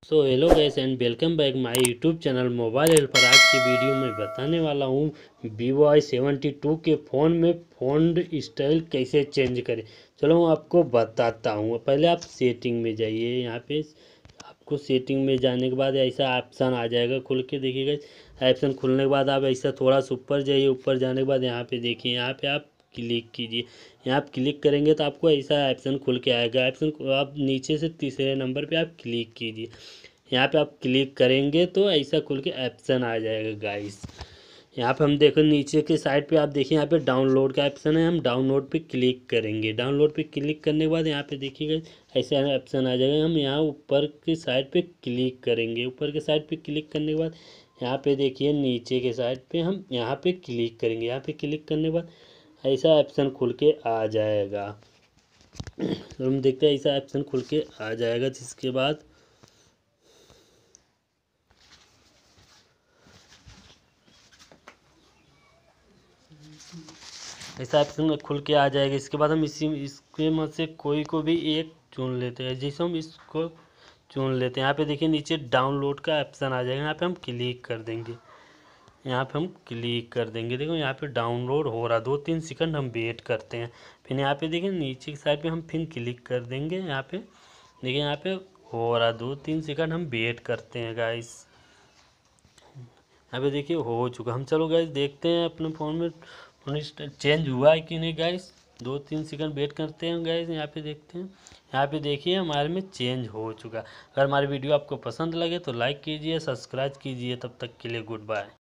So hello guys and welcome back my YouTube channel mobile helper. आज की video में बताने वाला हूँ Vivo Y72 के फ़ोन में फ़ॉन्ट स्टाइल कैसे चेंज करें। चलो मैं आपको बताता हूँ। पहले आप सेटिंग में जाइए। यहाँ पे आपको सेटिंग में जाने के बाद ऐसा ऑप्शन आ जाएगा, खुल के देखिएगा। ऑप्शन खुलने के बाद आप ऐसा थोड़ा सा ऊपर जाइए। ऊपर जाने के बाद यहाँ पे देखिए, यहाँ पे आप क्लिक कीजिए। यहाँ आप क्लिक करेंगे तो आपको ऐसा ऑप्शन खुल के आएगा। ऑप्शन आप नीचे से तीसरे नंबर पे आप क्लिक कीजिए। यहाँ पे आप क्लिक करेंगे तो ऐसा खुल के ऑप्शन आ जाएगा गाइस। यहाँ पे हम देखो नीचे के साइड पे आप देखिए, यहाँ पे डाउनलोड का ऑप्शन है। हम डाउनलोड पे क्लिक करेंगे। डाउनलोड पे क्लिक करने के बाद यहाँ पे देखिएगा ऐसा ऑप्शन आ जाएगा। हम यहाँ ऊपर की साइड पे क्लिक करेंगे। ऊपर के साइड पे क्लिक करने के बाद यहाँ पे देखिए नीचे के साइड पे हम यहाँ पे क्लिक करेंगे। यहाँ पे क्लिक करने के बाद ऐसा ऑप्शन खुल के आ जाएगा। तो हम देखते हैं ऐसा ऑप्शन खुल के आ जाएगा, जिसके बाद ऐसा ऑप्शन खुल के आ जाएगा। इसके बाद हम इसके मत से कोई को भी एक चुन लेते हैं। जैसे हम इसको चुन लेते हैं, यहाँ पे देखिए नीचे डाउनलोड का ऑप्शन आ जाएगा। यहाँ पे हम क्लिक कर देंगे। यहाँ पे हम क्लिक कर देंगे। देखो यहाँ पे डाउनलोड हो रहा, 2-3 सेकंड हम वेट करते हैं। फिर यहाँ पे देखिए नीचे की साइड पे हम फिर क्लिक कर देंगे। यहाँ पे देखिए यहाँ पे हो रहा, 2-3 सेकंड हम वेट करते हैं गाइस। यहाँ पे देखिए हो चुका। हम चलो गाइस देखते हैं अपने फ़ोन में चेंज हुआ है कि नहीं गाइस। 2-3 सेकंड वेट करते हैं गाइस। यहाँ पे देखते हैं। यहाँ पे देखिए हमारे में चेंज हो चुका। अगर हमारी वीडियो आपको पसंद लगे तो लाइक कीजिए, सब्सक्राइब कीजिए। तब तक के लिए गुड बाय।